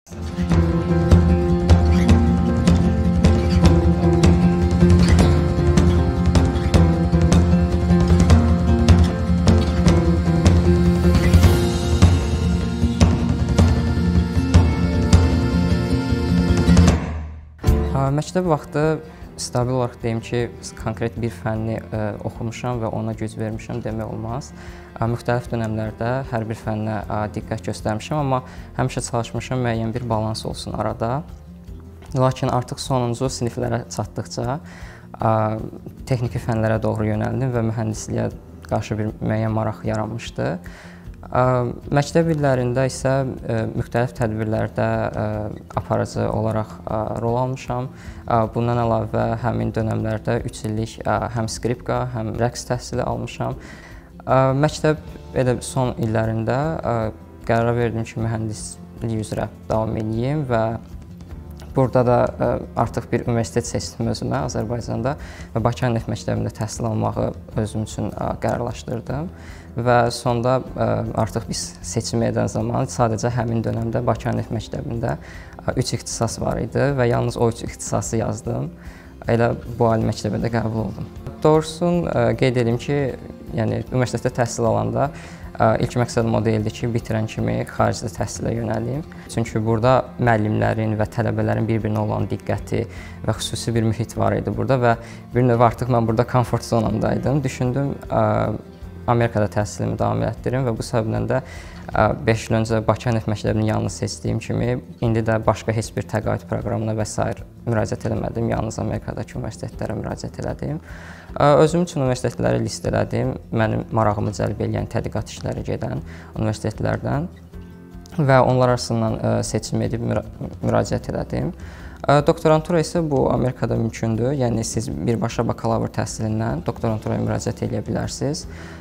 Məktəb vaxtı stabil olaraq deyim ki, konkret bir fənni oxumuşam və ona güc vermişəm demək olmaz. Müxtəlif dönəmlərdə hər bir fənnə diqqət göstərmişəm, amma həmişə çalışmışam müəyyən bir balans olsun arada. Lakin artıq sonuncu siniflərə çatdıqca texniki fənlərə doğru yönəldim və mühəndisliyə qarşı bir müəyyən maraq yaranmışdı. Məktəb illərində isə müxtəlif tədbirlərdə aparıcı olaraq rol almışam. Bundan əlavə həmin dönəmlərdə 3 illik həm skripka, həm rəqs təhsili almışam. Məktəb elə son illərində qərar verdim ki, mühəndislik üzrə davam edeyim və burada da artıq bir universitet seçdim özümə Azərbaycanda və Bakı Neft Məktəbində təhsil almağı özüm üçün qərarlaşdırdım. Və sonda artıq biz seçim edən zaman sadəcə həmin dönəmdə Bakı Neft Məktəbində 3 ixtisas var idi və yalnız o 3 ixtisası yazdım. Elə bu ali məktəbə də qəbul oldum. Doğrusu qeyd edim ki, yəni universitetdə təhsil alanda ilk məqsədim o deyildi ki, bitirən kimi xaricdə təhsilə yönəlim. Çünki burada müəllimlərin və tələbələrin bir-birinə olan diqqəti və xüsusi bir mühit var idi burada və bir növ artıq mən burada komfort zonamdaydım. Düşündüm Amerikada təhsilimi davam etdirim və bu səbəbdən də 5 il öncə Bakı Neft Məktəbini yalnız seçdiyim kimi, indi də başqa heç bir təqaüd proqramına və s. müraciət eləmədim. Yalnız Amerikadakı universitetlərə müraciət elədim. Özüm üçün universitetləri list elədim. Mənim marağımı cəlb edən tədqiqat işləri gedən universitetlərdən və onlar arasından seçim edib müraciət elədim. Doktorantura isə bu Amerikada mümkündür. Yəni siz birbaşa bakalavr təhsilindən doktoranturaya müraciət edə bilərsiniz.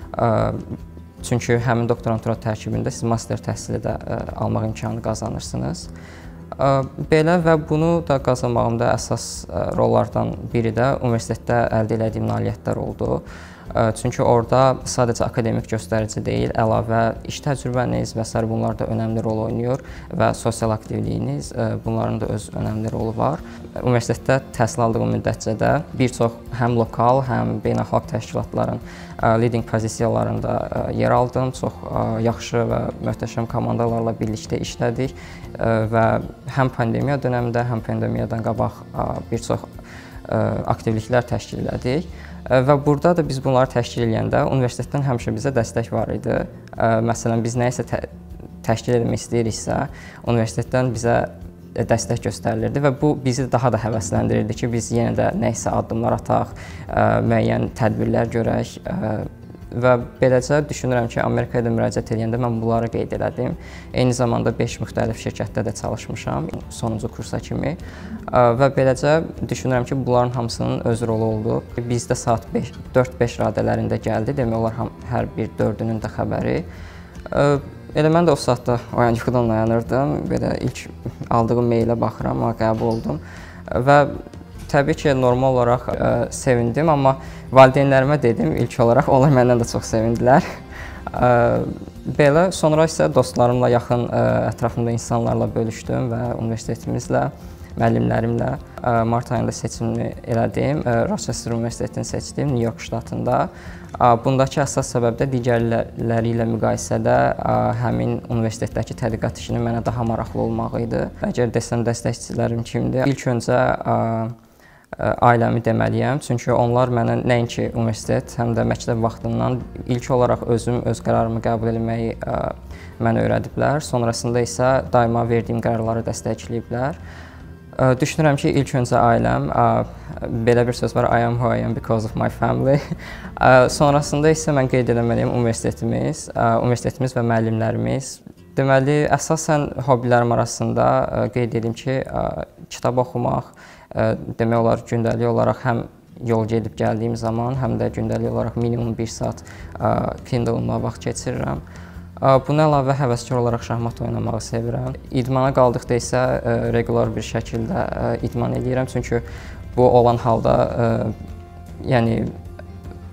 Çünki həmin doktorantura tərkibində siz master təhsili də almaq imkanı qazanırsınız. Belə və bunu da qazanmağımda əsas rollardan biri də universitetdə əldə etdiyim nailiyyətlər oldu. Çünki orada sadəcə akademik göstərici deyil, əlavə iş təcrübəniz və s. bunlar da önəmli rol oynayır və sosial aktivliyiniz, bunların da öz önəmli rolu var. Universitetdə təhsil aldığım müddətcə də bir çox həm lokal, həm beynəlxalq təşkilatların leading pozisiyalarında yer aldım. Çox yaxşı və möhtəşəm komandalarla birlikdə işlədik və həm pandemiya dönəmində, həm pandemiyadan qabaq bir çox aktivliklər təşkil elədik. Və burada da biz bunları təşkil edəndə universitetdən həmişə bizə dəstək var idi. Məsələn, biz nəyisə təşkil etmək istəyiriksə, universitetdən bizə dəstək göstərilirdi və bu bizi daha da həvəsləndirirdi ki, biz yenə də nəyisə addımlar ataq, müəyyən tədbirlər görək və beləcə düşünürəm ki, Amerikaya da müraciət edəndə mən bunları qeyd elədim. Eyni zamanda 5 müxtəlif şirkətdə də çalışmışam sonuncu kursa kimi və beləcə düşünürəm ki, bunların hamısının öz rolu oldu. Bizdə saat 4-5 radələrində gəldi, demək olar hər bir 4-ünün də xəbəri. Elə mən də o saatda yuxudan oyanırdım, belə ilk aldığım meylə baxıram, qəbul oldum və təbii ki, normal olaraq sevindim, amma valideynlərimə dedim ilk olaraq, onlar məndən də çox sevindilər. Belə, sonra isə dostlarımla, yaxın ətrafımda insanlarla bölüşdüm və universitetimizlə, müəllimlərimlə mart ayında seçimini elədim. Rochester Universitetini seçdim, New York ştatında. Bundakı əsas səbəb də digərləri ilə müqayisədə həmin universitetdəki tədqiqat işinin mənə daha maraqlı olmağı idi. Əgər desəm dəstəkçilərim kimdir? İlk öncə ailəmi deməliyəm, çünki onlar mənə nəinki universitet, həm də məktəb vaxtından ilk olaraq öz qərarımı qəbul etməyi mənə öyrədiblər. Sonrasında isə daima verdiyim qərarları dəstəkləyiblər. Düşünürəm ki, ilk öncə ailəm, belə bir söz var, I am who I am because of my family. Sonrasında isə mən qeyd etməliyəm universitetimiz və müəllimlərimiz. Deməli, əsasən hobbilərim arasında qeyd edim ki, kitab oxumaq, demək olar gündəlik olaraq həm yol gedib gəldiyim zaman, həm də gündəlik olaraq minimum 1 saat Kindle-umla vaxt keçirirəm. Buna əlavə həvəskar olaraq şahmat oynamağı sevirəm. İdmana qaldıqda isə regular bir şəkildə idman edirəm, çünki bu olan halda yəni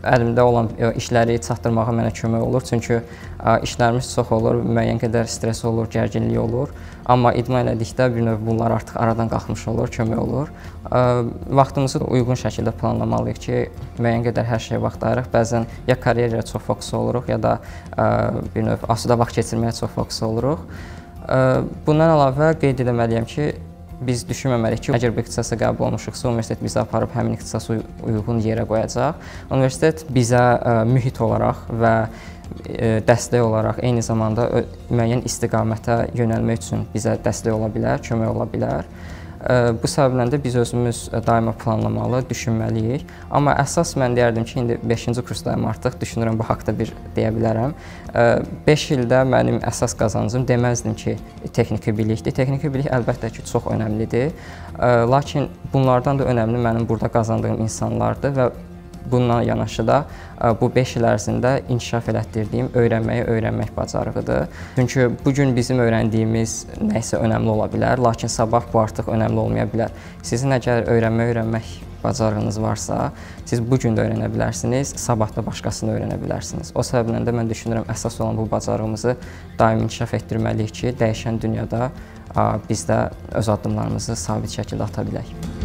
əlimdə olan işləri çatdırmağa mənə kömək olur. Çünki işlərimiz çox olur, müəyyən qədər stress olur, gərginlik olur. Amma idman elədikdə bir növ bunlar artıq aradan qalxmış olur, kömək olur. Vaxtımızı da uyğun şəkildə planlamalıyıq ki, müəyyən qədər hər şeyə vaxt ayırıq. Bəzən ya karyeraya çox fokus oluruq, ya da bir növ asuda vaxt keçirməyə çox fokus oluruq. Bundan əlavə qeyd etməliyəm ki, biz düşünməməliyik ki, əgər bir ixtisasa qəbul olmuşuqsa, universitet bizi aparıb həmin ixtisasa uyğun yerə qoyacaq. Universitet bizə mühit olaraq və dəstək olaraq eyni zamanda müəyyən istiqamətə yönəlmək üçün bizə dəstək ola bilər, kömək ola bilər. Bu səbəblə də biz özümüz daima planlamalı, düşünməliyik. Amma əsas mən deyərdim ki, indi 5-ci kursdayım artıq, düşünürəm bu haqda bir deyə bilərəm. 5 ildə mənim əsas qazancım deməzdim ki, texniki bilikdir. Texniki bilik əlbəttə ki, çox önəmlidir. Lakin bunlardan da önəmli mənim burada qazandığım insanlardır və bununla yanaşı da bu 5 il ərzində inkişaf elətdirdiyim öyrənmək bacarığıdır. Çünki bugün bizim öyrəndiyimiz nəsə önəmli ola bilər, lakin sabah bu artıq önəmli olmaya bilər. Sizin əgər öyrənmək bacarığınız varsa, siz bugün də öyrənə bilərsiniz, sabah da başqasını öyrənə bilərsiniz. O səbəblə də mən düşünürəm, əsas olan bu bacarığımızı daim inkişaf etdirməliyik ki, dəyişən dünyada biz də öz addımlarımızı sabit şəkildə ata bilək.